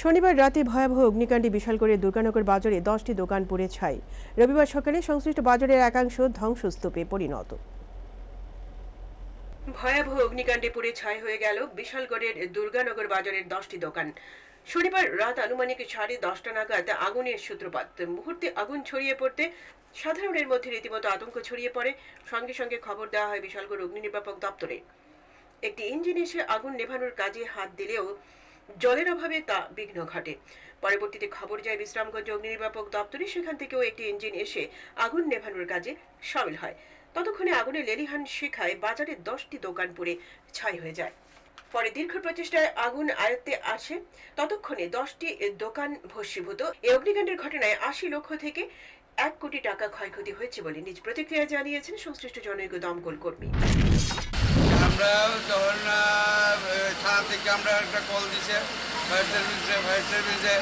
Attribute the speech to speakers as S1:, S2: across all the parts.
S1: শনিবার রাতে ভয়াবহ অগ্নিকাণ্ডে বিশালগড়ের দুর্গানগর বাজারে 10টি দোকান পুড়ে ছাই। রবিবার সকালে সংশ্লিষ্ট বাজারের একাংশ ধ্বংসস্তূপে পরিণত। ভয়াবহ অগ্নিকাণ্ডে পুড়ে ছাই হয়ে গেল বিশালগড়ের দুর্গানগর বাজারের 10টি দোকান। শনিবার রাত আনুমানিক 10:30 নাগাদ আগুনের সূত্রপাত। মুহূর্তে আগুন ছড়িয়ে পড়তে সাধারণের মধ্যে রীতিমতো আতঙ্ক ছড়িয়ে পড়ে। সঙ্গে সঙ্গে খবর দেওয়া হয় বিশালগড় অগ্নি নির্বাপক দপ্তরে। একটি ইঞ্জিন এসে আগুন নেভানোর কাজে হাত দিলেও জলের অভাবে তা বিঘ্ন ঘটে। পরবর্তীতে খবর যায় বিশ্রামগঞ্জ অগ্নি নির্বাপক দপ্তরে, সেখান থেকেও একটি ইঞ্জিন এসে আগুন নেভানোর কাজে সামিল হয়। ততক্ষণে আগুনের লেলিহান শিখায় বাজারের 10টি দোকান পুড়ে ছাই হয়ে যায়। পরে দীর্ঘ প্রচেষ্টায় আগুন আয়ত্তে আসে। ততক্ষণে 10টি দোকান ভস্মীভূত। এই অগ্নিকাণ্ডের ঘটনায় 80 লক্ষ থেকে 1 কোটি টাকা ক্ষয়ক্ষতি হয়েছে বলে নিজ প্রতিক্রিয়া জানিয়েছেন সংশ্লিষ্ট জনৈক দমকল কর্মী।
S2: আমরা যখন থানা থেকে আমরা একটা কল দিছে ফায়ার সার্ভিসে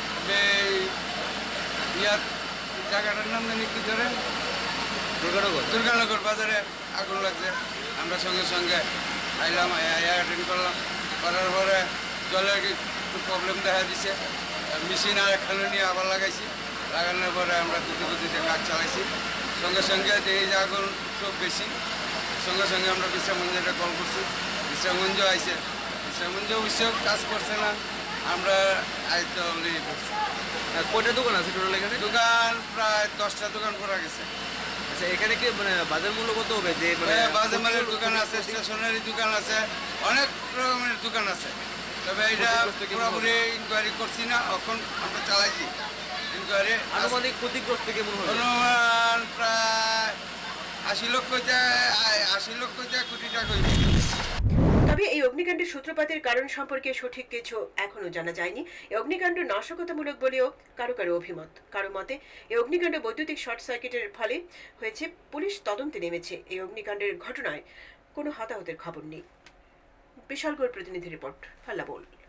S2: ইয়ার জায়গাটার নাম জানি কি ধরে দুর্গানগর বাজারে আগুন লাগছে। আমরা সঙ্গে সঙ্গে আইলাম, অ্যাটেন্ড করলাম। করার পরে জলের একটু প্রবলেম দেখা দিছে। মেশিন আর একখানে নিয়ে আবার লাগাইছি। লাগানোর পরে আমরা গতিতে কাজ চালাইছি। সঙ্গে সঙ্গে এই যে আগুন খুব বেশি, সঙ্গে সঙ্গে আমরা বিশ্রামগঞ্জে কল করছি। বিশ্রামগঞ্জ আইসে, বিশ্রামগঞ্জ অবশ্যই কাজ করছে না। আমরা আয়ত্ত অলরেডি করছি।
S3: কয়টা দোকান আছে টোটাল এখানে?
S2: দোকান প্রায় 10টা দোকান করা গেছে।
S3: আচ্ছা, এখানে কি মানে বাজার মূল্য কত হবে? যে
S2: বাজার মালের দোকান আছে, স্টেশনারি দোকান আছে, অনেক রকমের দোকান আছে। তবে এটা পুরোপুরি ইনকোয়ারি করছি না, এখন আমরা চালাইছি ইনকোয়ারি।
S3: আনুমানিক ক্ষতিগ্রস্ত কেমন হবে?
S2: অনুমান প্রায় 80 লক্ষ কোটি টাকা।
S1: তবে এই অগ্নিকাণ্ডের সূত্রপাতের কারণ সম্পর্কে সঠিক কিছু এখনো জানা যায়নি। এই অগ্নিকাণ্ড নাশকতামূলক বলেও কারো কারো অভিমত। কারো মতে এই অগ্নিকাণ্ড বৈদ্যুতিক শর্ট সার্কিটের ফলে হয়েছে। পুলিশ তদন্তে নেমেছে। এই অগ্নিকাণ্ডের ঘটনায় কোনো হতাহতের খবর নেই। বিশালগড় প্রতিনিধি রিপোর্ট, ফাল্লা বল।